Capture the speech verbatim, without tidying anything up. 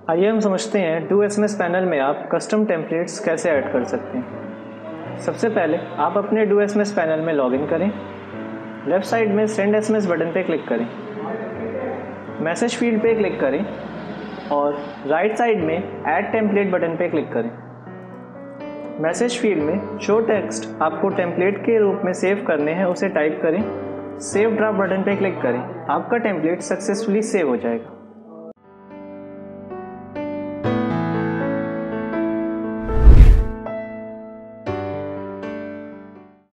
आइए हम समझते हैं डू एसएमएस पैनल में आप कस्टम टेम्पलेट्स कैसे ऐड कर सकते हैं। सबसे पहले आप अपने डू एसएमएस पैनल में लॉगिन करें। लेफ्ट साइड में सेंड एसएमएस बटन पे क्लिक करें। मैसेज फील्ड पे क्लिक करें और राइट साइड में ऐड टेम्पलेट बटन पे क्लिक करें। मैसेज फील्ड में शो टेक्स्ट आपको टेम्पलेट के रूप में सेव करने हैं उसे टाइप करें। सेव ड्राफ्ट बटन पे क्लिक करें। आपका टेम्पलेट सक्सेसफुली सेव हो जाएगा।